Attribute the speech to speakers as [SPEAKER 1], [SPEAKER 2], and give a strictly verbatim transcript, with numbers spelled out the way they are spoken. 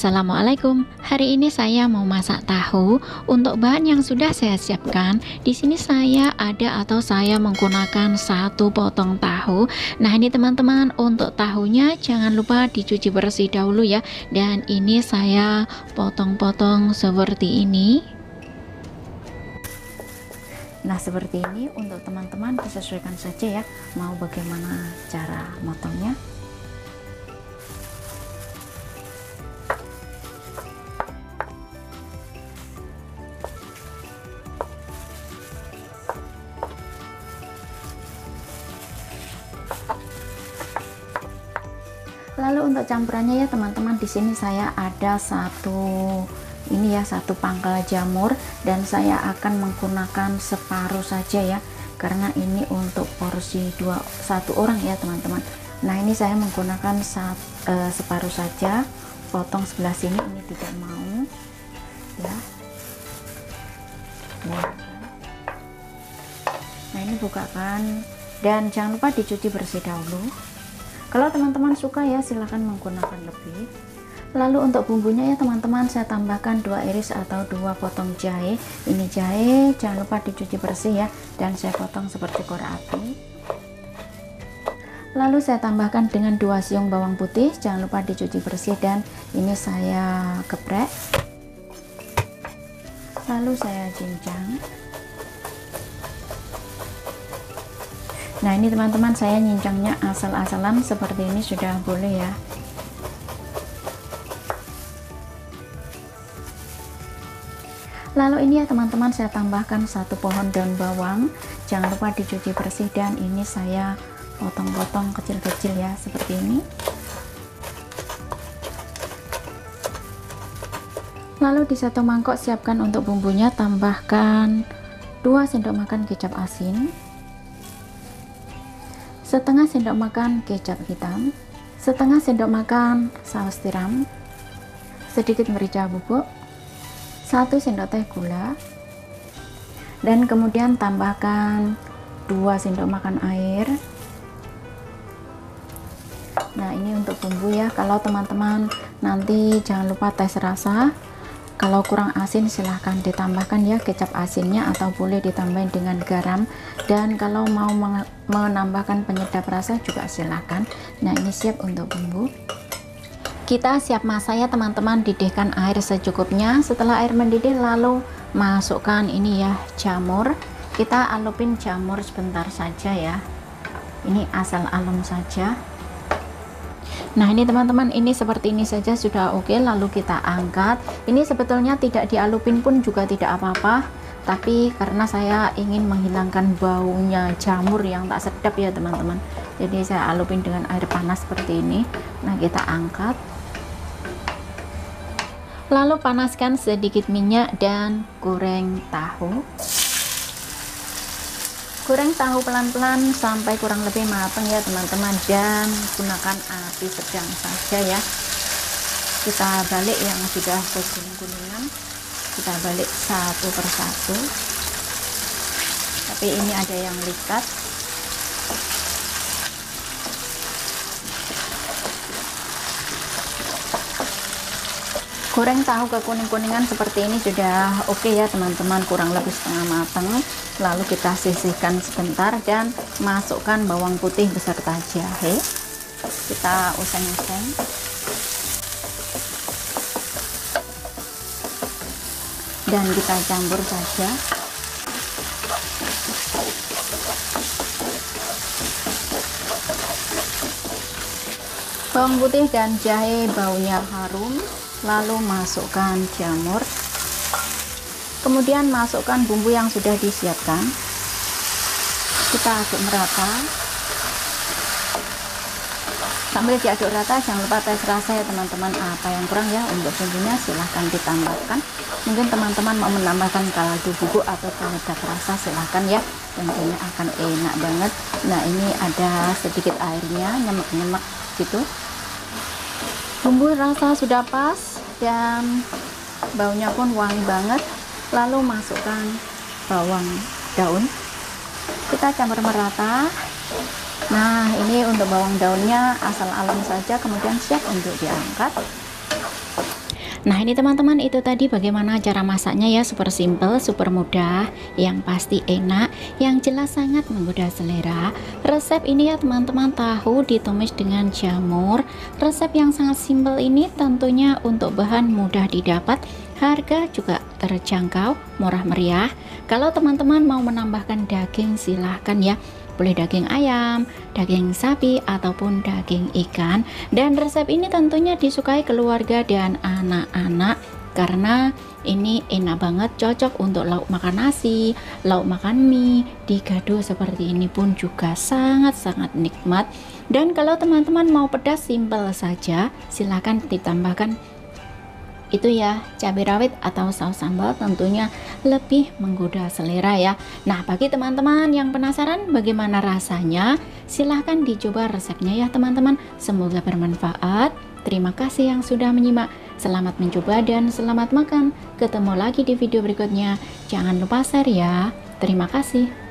[SPEAKER 1] Assalamualaikum. Hari ini saya mau masak tahu. Untuk bahan yang sudah saya siapkan, di sini saya ada atau saya menggunakan satu potong tahu. Nah, ini teman-teman, untuk tahunya jangan lupa dicuci bersih dahulu ya. Dan ini saya potong-potong seperti ini. Nah, seperti ini untuk teman-teman disesuaikan saja ya, mau bagaimana cara motongnya. Lalu untuk campurannya ya teman-teman, di sini saya ada satu ini ya, satu pangkal jamur, dan saya akan menggunakan separuh saja ya, karena ini untuk porsi dua satu orang ya teman-teman. Nah, ini saya menggunakan sat, uh, separuh saja, potong sebelah sini, ini tidak mau ya. Nah, ini bukakan dan jangan lupa dicuci bersih dahulu. Kalau teman-teman suka ya silahkan menggunakan lebih. Lalu untuk bumbunya ya teman-teman, saya tambahkan dua iris atau dua potong jahe. Ini jahe jangan lupa dicuci bersih ya, dan saya potong seperti korek api. Lalu saya tambahkan dengan dua siung bawang putih, jangan lupa dicuci bersih, dan ini saya geprek. Lalu saya cincang. Nah, ini teman-teman, saya nyincangnya asal-asalan seperti ini sudah boleh ya. Lalu ini ya teman-teman, saya tambahkan satu pohon daun bawang, jangan lupa dicuci bersih, dan ini saya potong-potong kecil-kecil ya seperti ini. Lalu di satu mangkok siapkan untuk bumbunya, tambahkan dua sendok makan kecap asin, setengah sendok makan kecap hitam, setengah sendok makan saus tiram, sedikit merica bubuk, satu sendok teh gula, dan kemudian tambahkan dua sendok makan air. Nah, ini untuk bumbu ya. Kalau teman-teman nanti jangan lupa tes rasa, kalau kurang asin silahkan ditambahkan ya kecap asinnya, atau boleh ditambahin dengan garam, dan kalau mau menambahkan penyedap rasa juga silahkan. Nah, ini siap untuk bumbu. Kita siap masak ya teman-teman, didihkan air secukupnya. Setelah air mendidih, lalu masukkan ini ya jamur. Kita alupin jamur sebentar saja ya, ini asal alum saja. Nah, ini teman-teman, ini seperti ini saja sudah oke. Lalu kita angkat. Ini sebetulnya tidak dialupin pun juga tidak apa-apa, tapi karena saya ingin menghilangkan baunya jamur yang tak sedap ya teman-teman, jadi saya alupin dengan air panas seperti ini. Nah, kita angkat, lalu panaskan sedikit minyak dan goreng tahu. Goreng tahu pelan-pelan sampai kurang lebih matang ya teman-teman, dan gunakan api sedang saja ya. Kita balik yang sudah kuning-kuningan, kita balik satu persatu, tapi ini ada yang likat. Goreng tahu ke kuning-kuningan seperti ini sudah oke ya teman-teman, kurang lebih setengah matang. Lalu kita sisihkan sebentar dan masukkan bawang putih beserta jahe. Kita useng-useng. Dan kita campur saja. Bawang putih dan jahe baunya harum. Lalu masukkan jamur, kemudian masukkan bumbu yang sudah disiapkan. Kita aduk merata. Sambil diaduk rata, jangan lupa tes rasa ya teman-teman, apa yang kurang ya untuk bumbunya silahkan ditambahkan. Mungkin teman-teman mau menambahkan kaldu bubuk atau penyedap rasa silahkan ya, tentunya akan enak banget. Nah, ini ada sedikit airnya, nyemek-nyemek gitu. Bumbu rasa sudah pas dan baunya pun wangi banget. Lalu masukkan bawang daun, kita campur merata. Nah, ini untuk bawang daunnya asal alum saja, kemudian siap untuk diangkat. Nah ini teman-teman, itu tadi bagaimana cara masaknya ya, super simple, super mudah, yang pasti enak, yang jelas sangat menggoda selera. Resep ini ya teman-teman, tahu ditumis dengan jamur. Resep yang sangat simple ini tentunya untuk bahan mudah didapat, harga juga terjangkau, murah meriah. Kalau teman-teman mau menambahkan daging silahkan ya, boleh daging ayam, daging sapi, ataupun daging ikan. Dan resep ini tentunya disukai keluarga dan anak-anak karena ini enak banget, cocok untuk lauk makan nasi, lauk makan mie, digado seperti ini pun juga sangat-sangat nikmat. Dan kalau teman-teman mau pedas simple saja, silahkan ditambahkan itu ya, cabai rawit atau saus sambal, tentunya lebih menggoda selera ya. Nah bagi teman-teman yang penasaran bagaimana rasanya, silahkan dicoba resepnya ya teman-teman. Semoga bermanfaat. Terima kasih yang sudah menyimak. Selamat mencoba dan selamat makan. Ketemu lagi di video berikutnya. Jangan lupa share ya. Terima kasih.